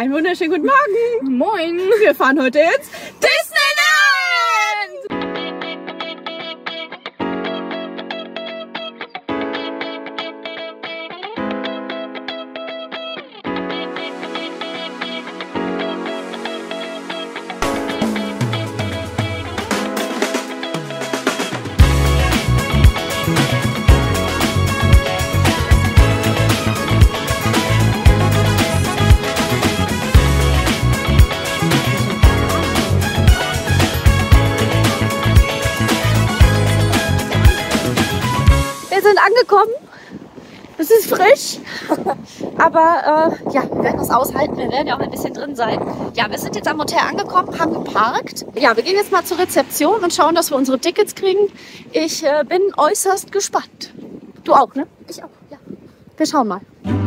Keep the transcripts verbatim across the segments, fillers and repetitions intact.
Einen wunderschönen guten Morgen. Moin. Wir fahren heute ins Disneyland. Wir sind angekommen. Es ist frisch, aber äh, ja, wir werden das aushalten. Wir werden ja auch ein bisschen drin sein. Ja, wir sind jetzt am Hotel angekommen, haben geparkt. Ja, wir gehen jetzt mal zur Rezeption und schauen, dass wir unsere Tickets kriegen. Ich äh, bin äußerst gespannt. Du auch, ne? Ich auch, ja. Wir schauen mal.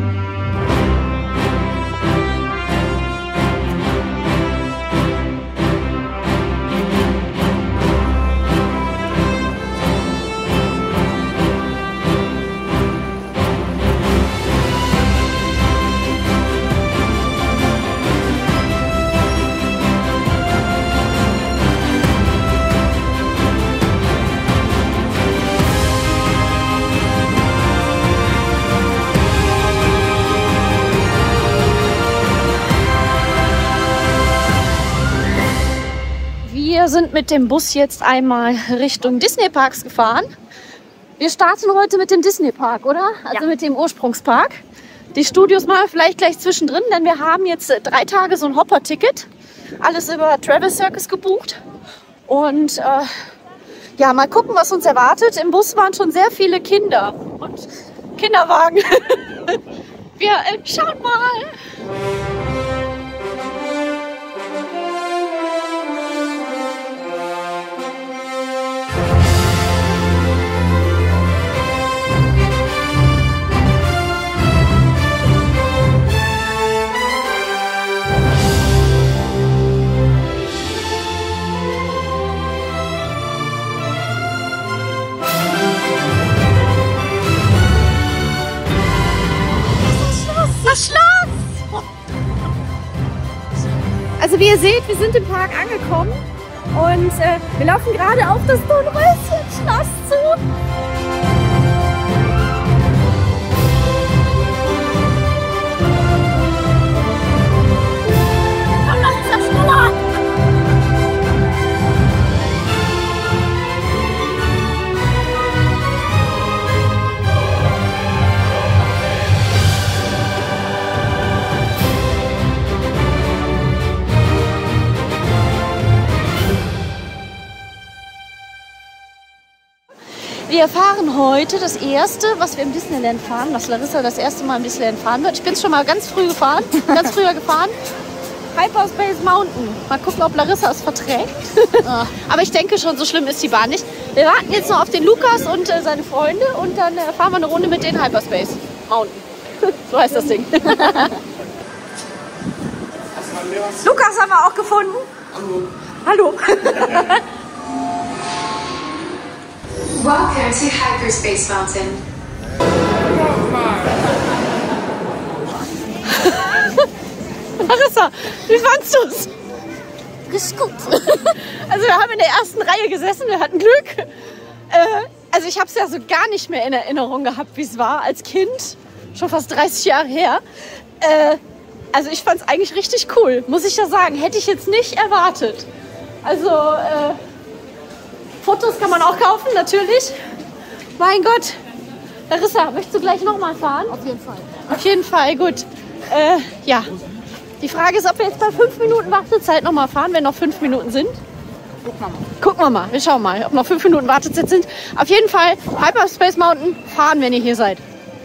Wir sind mit dem Bus jetzt einmal Richtung Disney Parks gefahren. Wir starten heute mit dem Disney Park, oder? Also ja, mit dem Ursprungspark. Die Studios mal vielleicht gleich zwischendrin, denn wir haben jetzt drei Tage so ein Hopper-Ticket. Alles über Travel Circus gebucht. Und äh, ja, mal gucken, was uns erwartet. Im Bus waren schon sehr viele Kinder und Kinderwagen. Wir äh, schauen mal. Das Schloss! Also wie ihr seht, wir sind im Park angekommen und äh, wir laufen gerade auf das Dornröschen-Schloss zu. Komm, lass uns das schneller! Wir fahren heute das erste, was wir im Disneyland fahren, was Larissa das erste Mal im Disneyland fahren wird. Ich bin schon mal ganz früh gefahren, ganz früher gefahren. Hyperspace Mountain. Mal gucken, ob Larissa es verträgt. Aber ich denke schon, so schlimm ist die Bahn nicht. Wir warten jetzt noch auf den Lukas und äh, seine Freunde und dann äh, fahren wir eine Runde mit den Hyperspace Mountain. So heißt das Ding. Lukas haben wir auch gefunden. Hallo. Hallo. Welcome to Hyperspace Mountain. Larissa, wie fandst du es? Ist gut. Also wir haben in der ersten Reihe gesessen, wir hatten Glück. Äh, also ich habe es ja so gar nicht mehr in Erinnerung gehabt, wie es war als Kind. Schon fast dreißig Jahre her. Äh, also ich fand es eigentlich richtig cool, muss ich ja sagen. Hätte ich jetzt nicht erwartet. Also... Äh, Fotos kann man auch kaufen, natürlich. Mein Gott. Larissa, möchtest du gleich nochmal fahren? Auf jeden Fall. Auf jeden Fall, gut. Äh, ja. Die Frage ist, ob wir jetzt bei fünf Minuten Wartezeit nochmal fahren, wenn noch fünf Minuten sind. Gucken wir mal. Gucken wir mal. Wir schauen mal, ob noch fünf Minuten Wartezeit sind. Auf jeden Fall Hyperspace Mountain fahren, wenn ihr hier seid.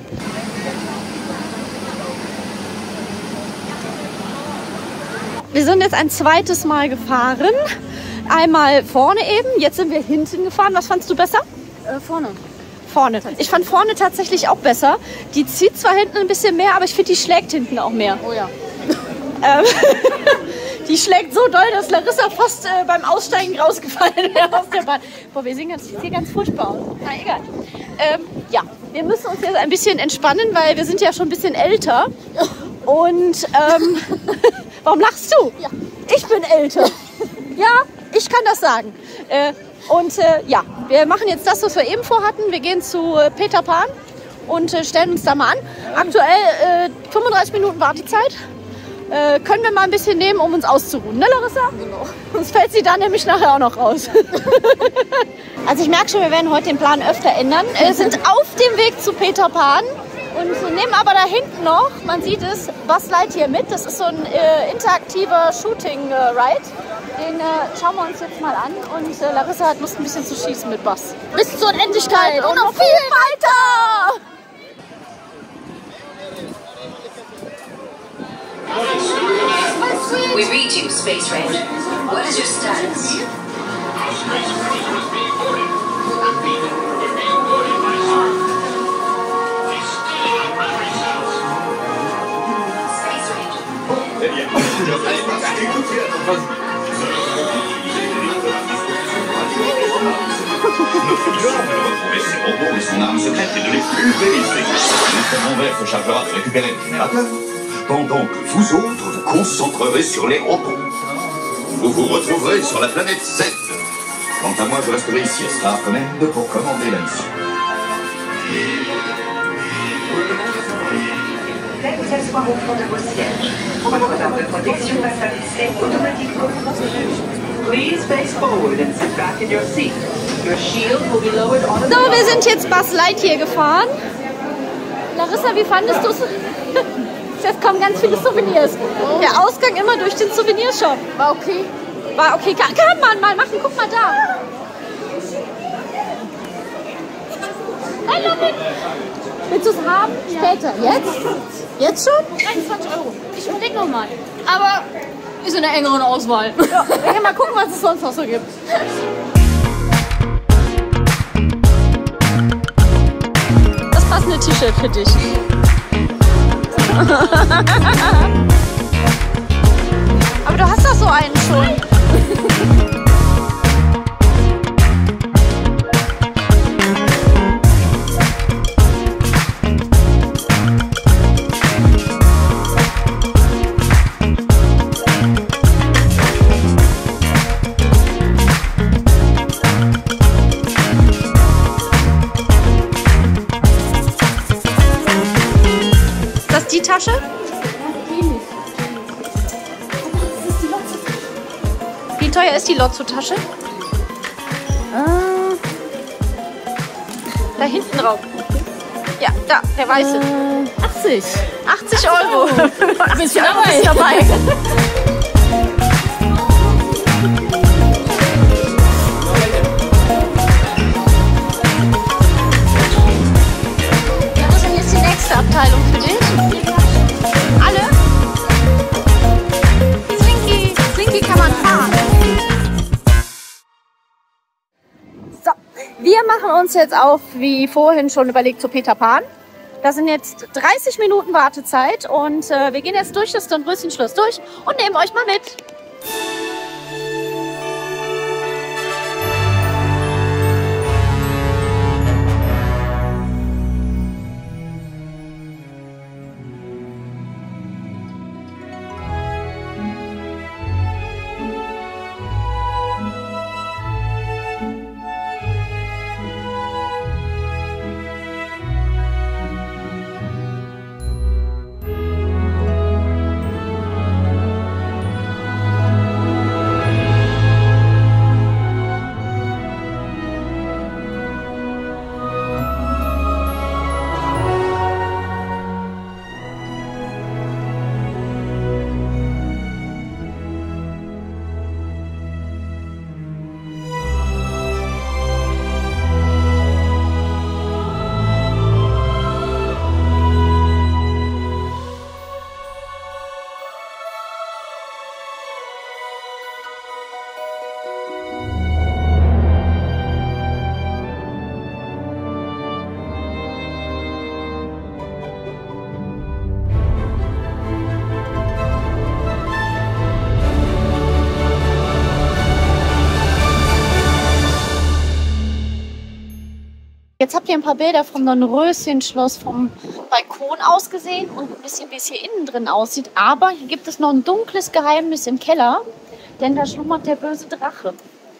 Wir sind jetzt ein zweites Mal gefahren. Einmal vorne eben, jetzt sind wir hinten gefahren. Was fandst du besser? Äh, vorne. Vorne. Ich fand vorne tatsächlich auch besser. Die zieht zwar hinten ein bisschen mehr, aber ich finde, die schlägt hinten auch mehr. Oh ja. Ähm, die schlägt so doll, dass Larissa fast äh, beim Aussteigen rausgefallen wäre aus der Bahn. Boah, wir sehen ganz, hier ganz furchtbar aus. Na egal. Ähm, ja, wir müssen uns jetzt ein bisschen entspannen, weil wir sind ja schon ein bisschen älter. Und ähm, warum lachst du? Ja. Ich bin älter. Ja, ich kann das sagen. Äh, und äh, ja, wir machen jetzt das, was wir eben vorhatten. Wir gehen zu äh, Peter Pan und äh, stellen uns da mal an. Aktuell äh, fünfunddreißig Minuten Wartezeit. Äh, können wir mal ein bisschen nehmen, um uns auszuruhen, ne Larissa? Genau. Sonst fällt sie dann nämlich nachher auch noch raus. Also ich merke schon, wir werden heute den Plan öfter ändern. Wir sind auf dem Weg zu Peter Pan und nehmen aber da hinten noch, man sieht es, Buzz Lightyear mit. Das ist so ein äh, interaktiver Shooting-Ride. Den äh, schauen wir uns jetzt mal an und äh, Larissa hat Lust, ein bisschen zu schießen mit Buzz. Bis zur Unendlichkeit und noch viel weiter! We read you, Space Ranger. What is your status? Space Mais ses robots et son arme secrète est de les pulvériser. Notre envers se chargera de récupérer le générateur, pendant que vous autres vous concentrerez sur les robots. Vous vous retrouverez sur la planète Z. Quant à moi, je resterai ici à Star Command pour commander la mission. Faites vous asseoir au fond de vos sièges. Votre arme de protection va s'abaisser automatiquement. Please face forward and sit back in your seat. Your shield will be lowered on So, wir sind jetzt Buzz Lightyear gefahren. Larissa, wie fandest du es? Jetzt kommen ganz viele Souvenirs. Der Ausgang immer durch den Souvenirshop. War okay. War okay. Kann, kann man mal machen. Guck mal da. I love it. Willst du es haben? Später. Jetzt? Jetzt schon? dreiundzwanzig Euro. Ich überlege nochmal. Aber ist in der engeren Auswahl. Ja, wir können mal gucken, was es sonst noch so gibt. Das passende T-Shirt für dich. Aber du hast doch so einen schon. Die Tasche? Wie teuer ist die Lotso-Tasche? Äh, da hinten drauf. Ja, da, der weiße. Äh, achtzig. achtzig Euro. Bist du dabei? Bist dabei. Was ist jetzt die nächste Abteilung für dich? Alle? Slinky. Slinky kann man fahren. So, wir machen uns jetzt auf, wie vorhin schon überlegt, zu Peter Pan. Da sind jetzt dreißig Minuten Wartezeit und äh, wir gehen jetzt durch das Dornröschenschloss durch und nehmen euch mal mit. Jetzt habt ihr ein paar Bilder vom Dornröschen-Schloss vom Balkon aus gesehen und ein bisschen, wie es hier innen drin aussieht. Aber hier gibt es noch ein dunkles Geheimnis im Keller, denn da schlummert der böse Drache.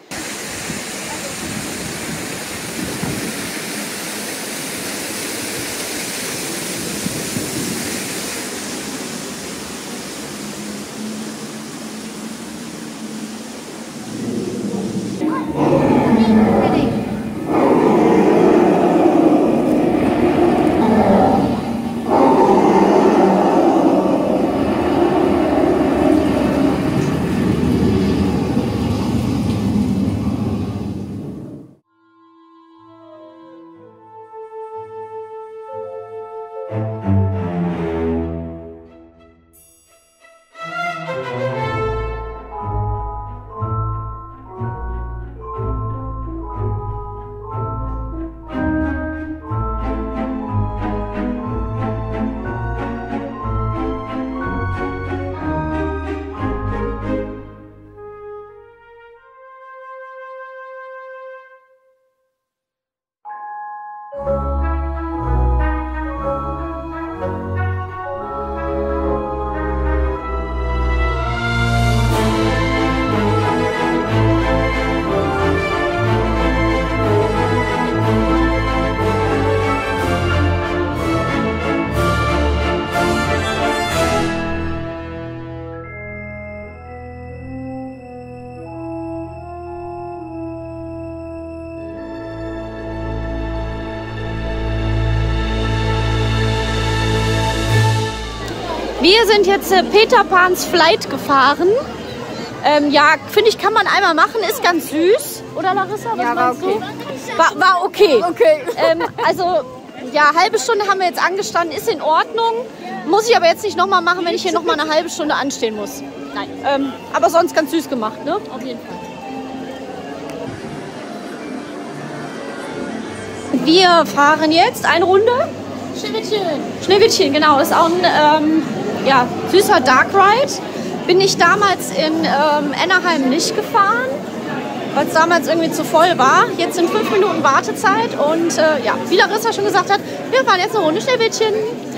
Wir sind jetzt äh, Peter Pan's Flight gefahren. Ähm, ja, finde ich, kann man einmal machen, ist ganz süß. Oder Larissa, was Ja, war okay. du? War, war okay. Okay. Ähm, also, ja, halbe Stunde haben wir jetzt angestanden, ist in Ordnung. Muss ich aber jetzt nicht nochmal machen, wenn ich hier nochmal eine halbe Stunde anstehen muss. Nein. Ähm, aber sonst ganz süß gemacht, ne? Auf jeden Fall. Wir fahren jetzt eine Runde. Schneewittchen. Schneewittchen, genau. Ist auch ein ähm, ja, süßer Dark Ride. Bin ich damals in ähm, Anaheim nicht gefahren, weil es damals irgendwie zu voll war. Jetzt sind fünf Minuten Wartezeit und äh, ja, wie Larissa schon gesagt hat, wir fahren jetzt eine Runde Schneewittchen.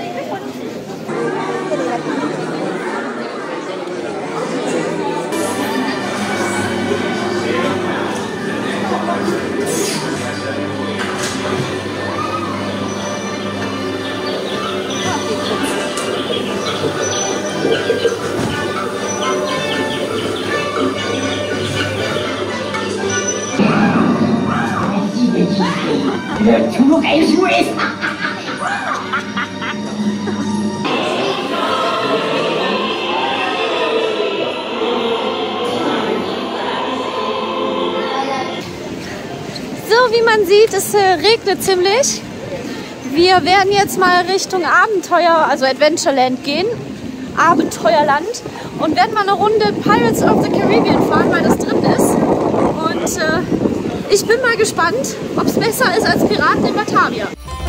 So, wie man sieht, es äh, regnet ziemlich. Wir werden jetzt mal Richtung Abenteuer, also Adventureland gehen. Abenteuerland. Und werden mal eine Runde Pirates of the Caribbean fahren, weil das drin ist. Und äh, ich bin mal gespannt, ob es besser ist als Piraten in Batavia.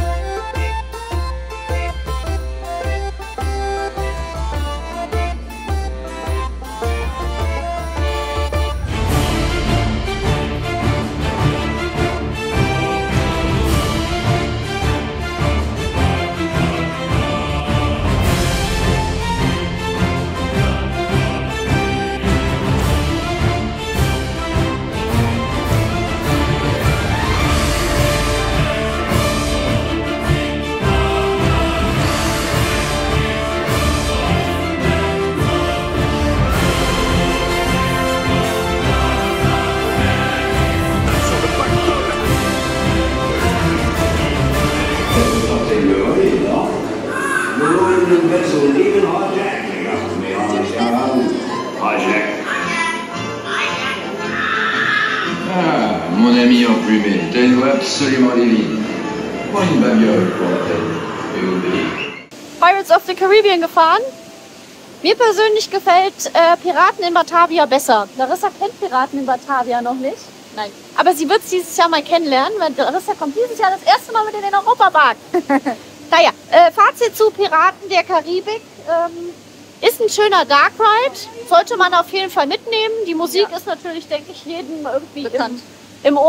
Ah, mon ami emplumé, t'as une voix absolument divine. Prends une babiole pour la tête et obéis. Pirates of the Caribbean gefahren. Mir persönlich gefällt äh, Piraten in Batavia besser. Larissa kennt Piraten in Batavia noch nicht. Nein. Aber sie wird es dieses Jahr mal kennenlernen, weil Larissa kommt dieses Jahr das erste Mal mit in den Europapark. Naja, äh, Fazit zu Piraten der Karibik. Ähm, ist ein schöner Dark Ride. Sollte man auf jeden Fall mitnehmen. Die Musik Ja. ist natürlich, denke ich, jedem irgendwie Bekannt. im, im Ohr.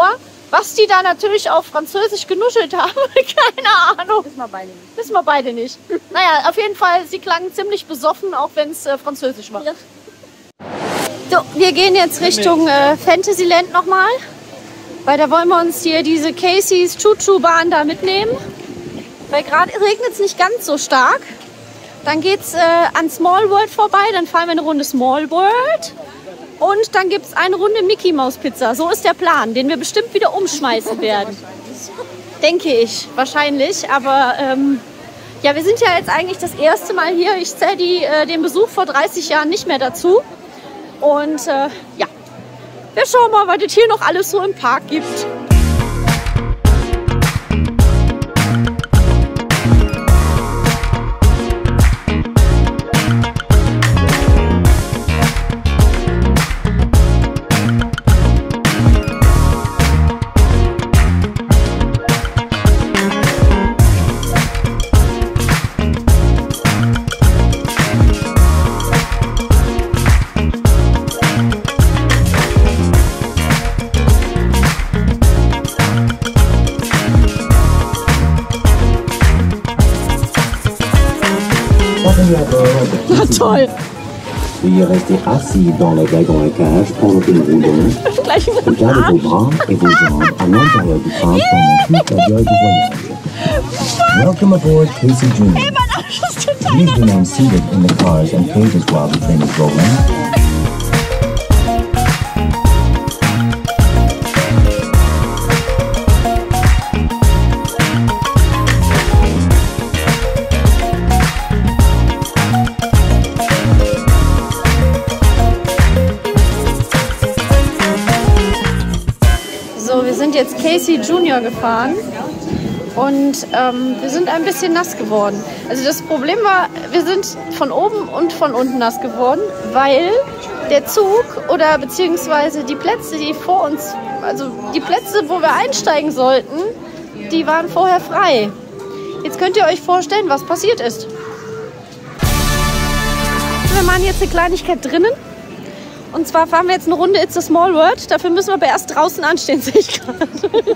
Was die da natürlich auf Französisch genuschelt haben, keine Ahnung. Wissen wir beide nicht. Wissen wir beide nicht. Naja, auf jeden Fall, sie klangen ziemlich besoffen, auch wenn es äh, Französisch war. Ja. So, wir gehen jetzt Richtung äh, Fantasyland nochmal, weil da wollen wir uns hier diese Casey's Choo-Choo-Bahn da mitnehmen. Weil gerade regnet es nicht ganz so stark. Dann geht es äh, an Small World vorbei, dann fahren wir eine Runde Small World. Und dann gibt es eine Runde Mickey Maus Pizza. So ist der Plan, den wir bestimmt wieder umschmeißen werden. Denke ich, wahrscheinlich. Aber ähm, ja, wir sind ja jetzt eigentlich das erste Mal hier. Ich zähle die, äh, den Besuch vor dreißig Jahren nicht mehr dazu. Und äh, ja, wir schauen mal, was es hier noch alles so im Park gibt. Na toll. Veuillez rester assis dans le wagon à cage pendant que nous roulons. Gardez vos bras et vos jambes à l'intérieur du train pendant toute la durée du voyage. Welcome aboard Casey Junior Please remain seated in the cars and cages while the train is rolling. Jetzt Casey Junior gefahren und ähm, wir sind ein bisschen nass geworden. Also das Problem war, wir sind von oben und von unten nass geworden, weil der Zug oder beziehungsweise die Plätze, die vor uns, also die Plätze, wo wir einsteigen sollten, die waren vorher frei. Jetzt könnt ihr euch vorstellen, was passiert ist. Wir machen jetzt eine Kleinigkeit drinnen. Und zwar fahren wir jetzt eine Runde It's a Small World. Dafür müssen wir aber erst draußen anstehen, sehe ich gerade.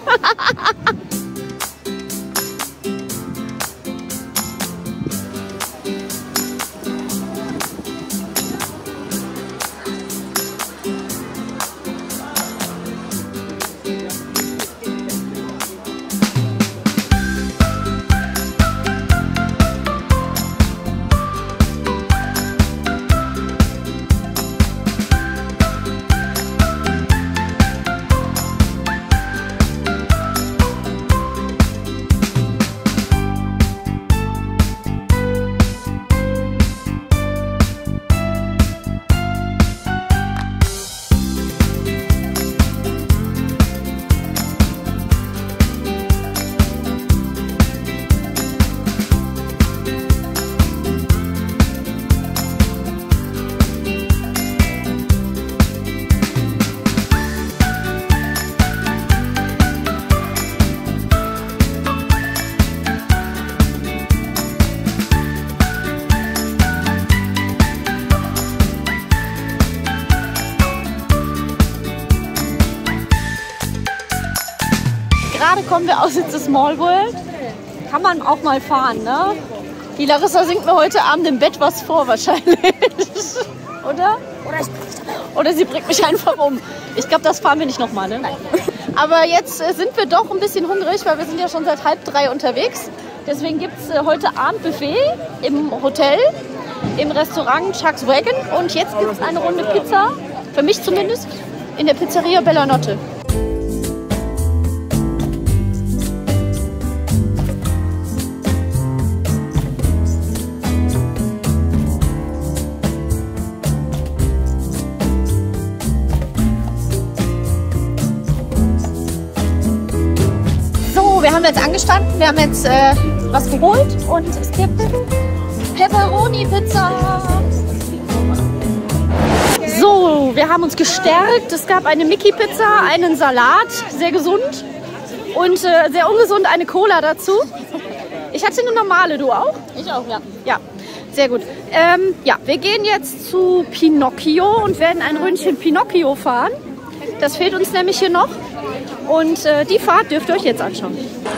Gerade kommen wir aus It's a Small World. Kann man auch mal fahren, ne? Die Larissa singt mir heute Abend im Bett was vor wahrscheinlich. Oder? Oder sie bringt mich einfach um. Ich glaube, das fahren wir nicht nochmal, ne? Nein. Aber jetzt äh, sind wir doch ein bisschen hungrig, weil wir sind ja schon seit halb drei unterwegs. Deswegen gibt es äh, heute Abendbuffet im Hotel, im Restaurant Chuck's Wagon. Und jetzt gibt es eine Runde Pizza, für mich zumindest, in der Pizzeria Bellanotte. Wir haben jetzt angestanden, wir haben jetzt äh, was geholt und es gibt Pepperoni-Pizza. So, wir haben uns gestärkt. Es gab eine Mickey-Pizza, einen Salat, sehr gesund und äh, sehr ungesund, eine Cola dazu. Ich hatte eine normale, du auch? Ich auch, ja. Ja, sehr gut. Ähm, ja, wir gehen jetzt zu Pinocchio und werden ein Ründchen Pinocchio fahren. Das fehlt uns nämlich hier noch. Und äh, die Fahrt dürft ihr euch jetzt anschauen.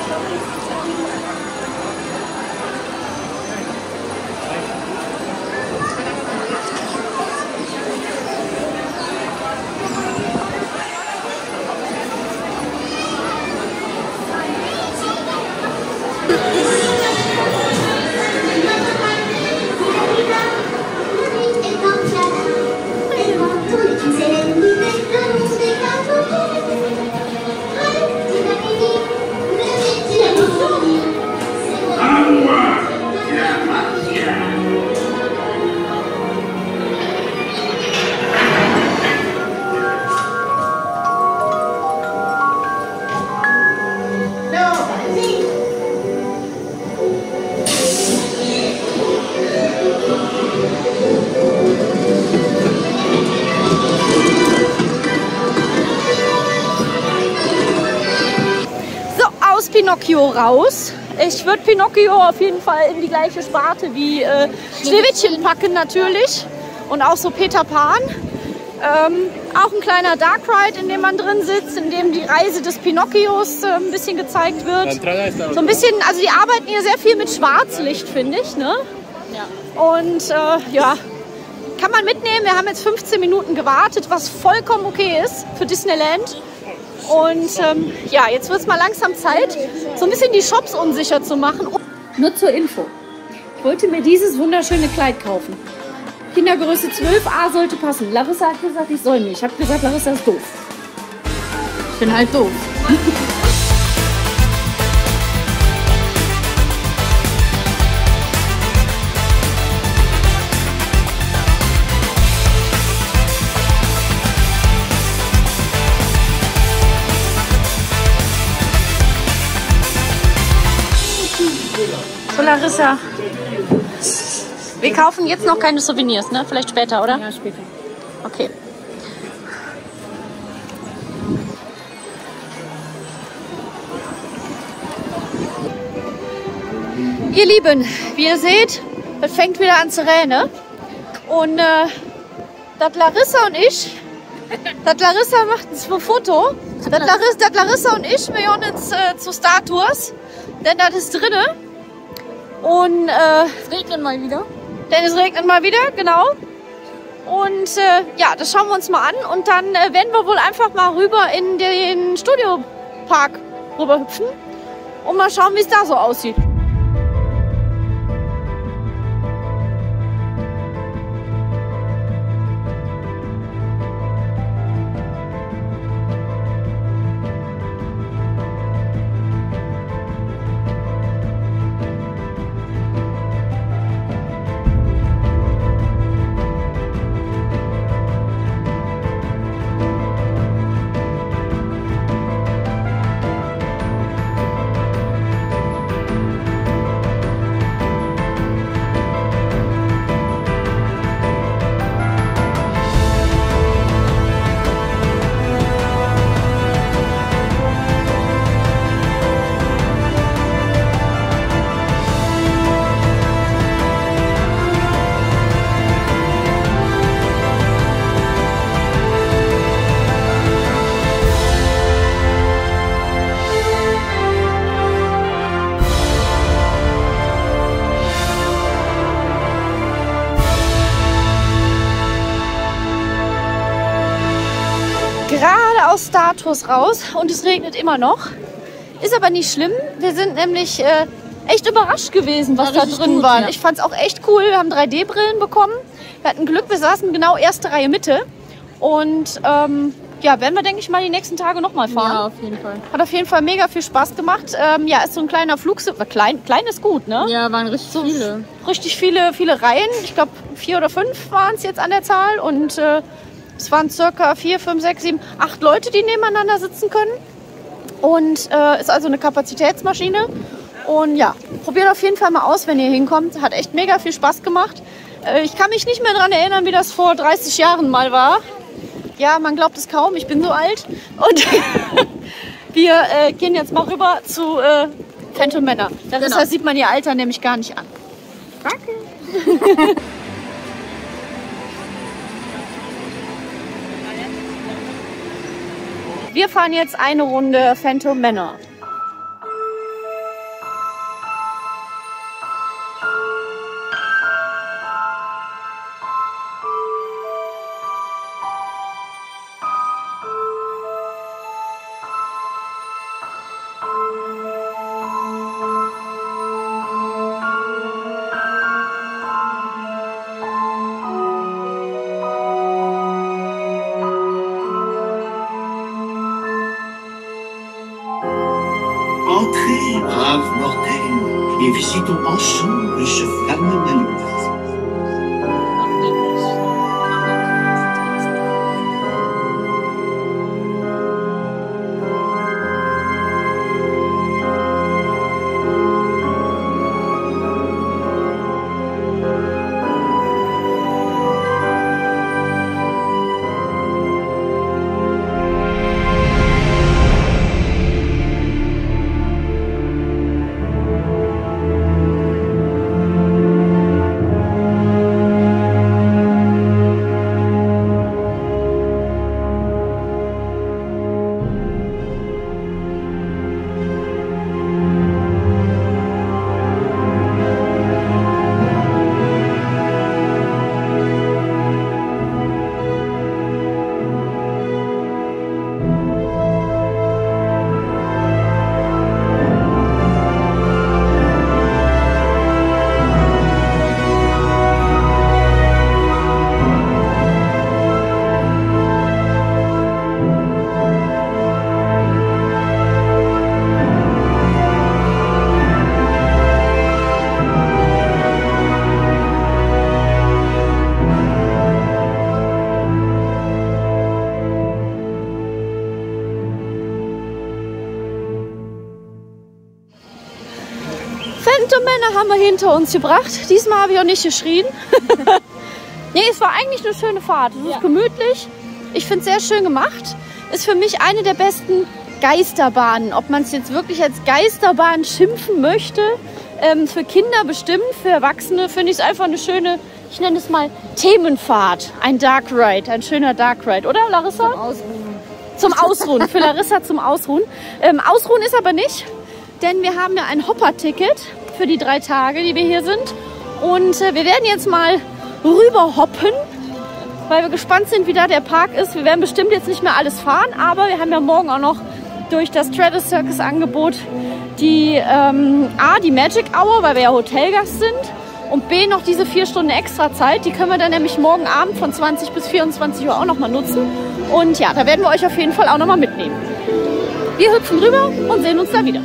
Pinocchio raus. Ich würde Pinocchio auf jeden Fall in die gleiche Sparte wie äh, Schneewittchen packen natürlich. Und auch so Peter Pan. Ähm, auch ein kleiner Dark Ride, in dem man drin sitzt, in dem die Reise des Pinocchios äh, ein bisschen gezeigt wird. So ein bisschen, also die arbeiten hier sehr viel mit Schwarzlicht, finde ich. Ne? Ja. Und äh, ja, kann man mitnehmen. Wir haben jetzt fünfzehn Minuten gewartet, was vollkommen okay ist für Disneyland. Und ähm, ja, jetzt wird es mal langsam Zeit, so ein bisschen die Shops unsicher zu machen. Nur zur Info. Ich wollte mir dieses wunderschöne Kleid kaufen. Kindergröße zwölf A sollte passen. Larissa hat gesagt, ich soll nicht. Ich habe gesagt, Larissa ist doof. Ich bin halt doof. So, Larissa, wir kaufen jetzt noch keine Souvenirs, ne? Vielleicht später, oder? Ja, später. Okay. Ihr Lieben, wie ihr seht, es fängt wieder an zu regnen. Und äh, das Larissa und ich, das Larissa macht ein Foto. Das Larissa, das Larissa und ich, wir gehen jetzt äh, zu Star Tours, denn das ist drinne. Und äh, Es regnet mal wieder. Denn es regnet mal wieder, genau. Und äh, ja, das schauen wir uns mal an. Und dann äh, werden wir wohl einfach mal rüber in den Studiopark rüber hüpfen und mal schauen, wie es da so aussieht. Gerade aus Star Tours raus und es regnet immer noch. Ist aber nicht schlimm. Wir sind nämlich äh, echt überrascht gewesen, was da drin gut, war. ja. Ich fand es auch echt cool. Wir haben drei D Brillen bekommen. Wir hatten Glück, wir saßen genau erste Reihe Mitte. Und ähm, ja, werden wir, denke ich mal, die nächsten Tage nochmal fahren. Ja, auf jeden Fall. Hat auf jeden Fall mega viel Spaß gemacht. Ähm, ja, ist so ein kleiner Flugzeug. Klein, klein ist gut, ne? Ja, waren richtig So viele. Richtig viele, viele Reihen. Ich glaube, vier oder fünf waren es jetzt an der Zahl. Und äh, es waren circa vier, fünf, sechs, sieben, acht Leute, die nebeneinander sitzen können. Und äh, ist also eine Kapazitätsmaschine. Und ja, probiert auf jeden Fall mal aus, wenn ihr hinkommt. Hat echt mega viel Spaß gemacht. Äh, ich kann mich nicht mehr daran erinnern, wie das vor dreißig Jahren mal war. Ja, man glaubt es kaum, ich bin so alt. Und wir äh, gehen jetzt mal rüber zu äh, Phantom Manor. Darüber Genau. sieht man ihr Alter nämlich gar nicht an. Danke. Wir fahren jetzt eine Runde Phantom Manor. Entrez, braves mortels, et visitons ensemble ce fameux manoir. Phantom Manor haben wir hinter uns gebracht. Diesmal habe ich auch nicht geschrien. Nee, es war eigentlich eine schöne Fahrt. Es ist ja gemütlich. Ich finde es sehr schön gemacht. Ist für mich eine der besten Geisterbahnen. Ob man es jetzt wirklich als Geisterbahn schimpfen möchte, ähm, für Kinder bestimmt, für Erwachsene finde ich es einfach eine schöne, ich nenne es mal Themenfahrt. Ein Dark Ride, ein schöner Dark Ride, oder Larissa? Zum Ausruhen. Zum Ausruhen, für Larissa zum Ausruhen. Ähm, Ausruhen ist aber nicht, denn wir haben ja ein Hopper-Ticket für die drei Tage, die wir hier sind. Und äh, wir werden jetzt mal rüber hoppen, weil wir gespannt sind, wie da der Park ist. Wir werden bestimmt jetzt nicht mehr alles fahren, aber wir haben ja morgen auch noch durch das Travis Circus Angebot die ähm, A, die Magic Hour, weil wir ja Hotelgast sind, und B, noch diese vier Stunden extra Zeit. Die können wir dann nämlich morgen Abend von zwanzig bis vierundzwanzig Uhr auch noch mal nutzen. Und ja, da werden wir euch auf jeden Fall auch noch mal mitnehmen. Wir hüpfen rüber und sehen uns da wieder.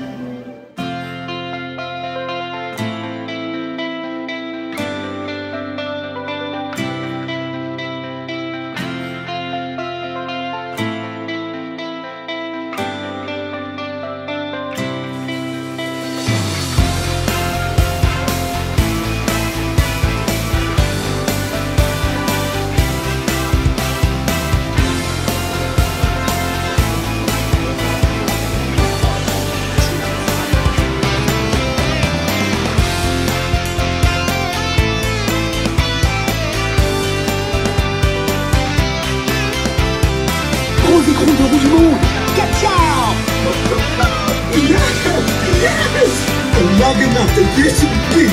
Long enough to disagree.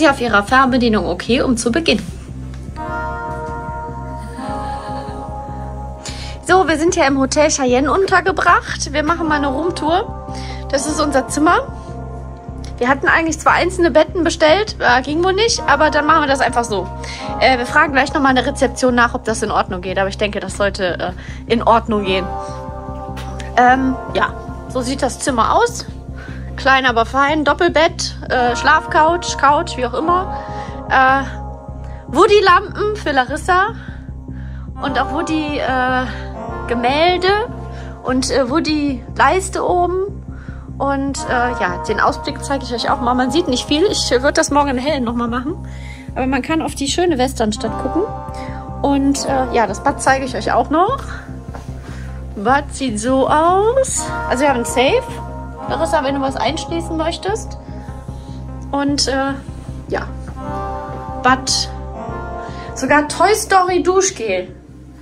Sie auf Ihrer Fernbedienung OK, um zu beginnen. So, wir sind ja im Hotel Cheyenne untergebracht. Wir machen mal eine Roomtour. Das ist unser Zimmer. Wir hatten eigentlich zwei einzelne Betten bestellt, äh, ging wohl nicht, aber dann machen wir das einfach so. Äh, wir fragen gleich nochmal an der Rezeption nach, ob das in Ordnung geht, aber ich denke, das sollte äh, in Ordnung gehen. Ähm, ja, so sieht das Zimmer aus. Klein, aber fein, Doppelbett, äh, Schlafcouch, Couch, wie auch immer. Äh, Woody-Lampen für Larissa und auch Woody äh, Gemälde und äh, Woody-Leiste oben. Und äh, ja, den Ausblick zeige ich euch auch mal. Man sieht nicht viel. Ich würde das morgen in Hellen nochmal machen. Aber man kann auf die schöne Westernstadt gucken. Und äh, ja, das Bad zeige ich euch auch noch. Bad sieht so aus. Also wir haben ein Safe. Larissa, wenn du was einschließen möchtest. Und äh, ja, Bad. Sogar Toy Story Duschgel.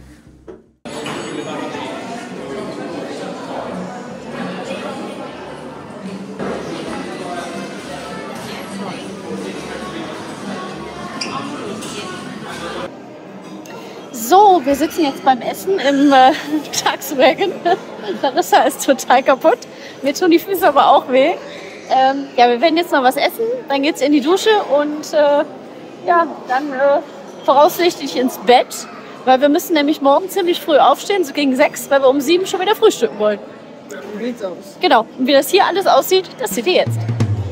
So, wir sitzen jetzt beim Essen im äh, Tagswagen. Larissa ist total kaputt. Mir tun die Füße aber auch weh. Ähm, ja, wir werden jetzt noch was essen, dann geht's in die Dusche und äh, ja, dann äh, voraussichtlich ins Bett, weil wir müssen nämlich morgen ziemlich früh aufstehen, so gegen sechs, weil wir um sieben schon wieder frühstücken wollen. Wie sieht's aus? Genau, und wie das hier alles aussieht, das seht ihr jetzt.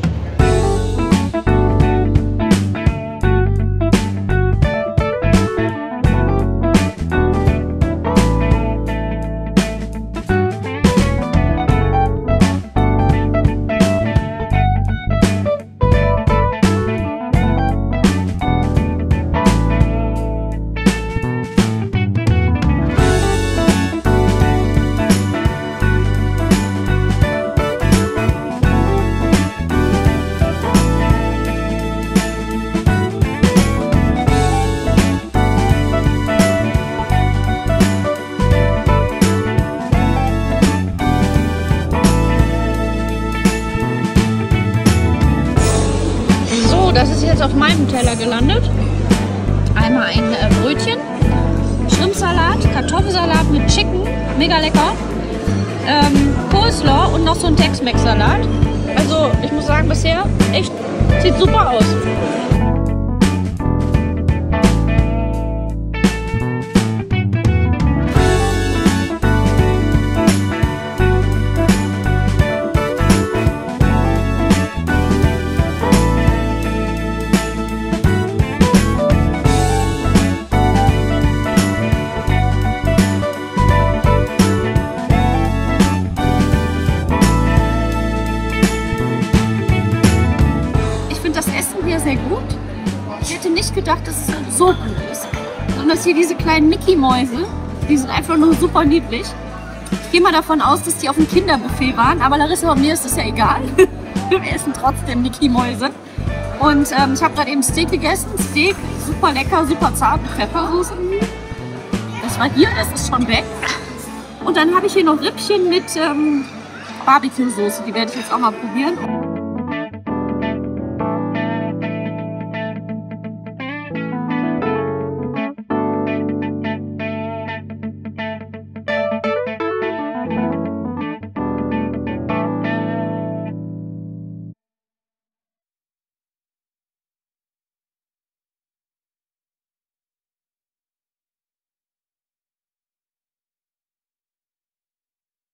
Das ist jetzt auf meinem Teller gelandet. Einmal ein äh, Brötchen, Shrimpsalat, Kartoffelsalat mit Chicken, mega lecker. Ähm, Coleslaw und noch so ein Tex-Mex-Salat. Also ich muss sagen, bisher echt, sieht super aus. Sehr gut. Ich hätte nicht gedacht, dass es so gut ist. Sondern dass hier diese kleinen Mickey-Mäuse, die sind einfach nur super niedlich. Ich gehe mal davon aus, dass die auf dem Kinderbuffet waren, aber Larissa und mir ist das ja egal. Wir essen trotzdem Mickey-Mäuse. Und ähm, ich habe gerade eben Steak gegessen. Steak, super lecker, super zart mit Pfeffersoße. Das war hier, das ist schon weg. Und dann habe ich hier noch Rippchen mit ähm, Barbecue-Soße. Die werde ich jetzt auch mal probieren.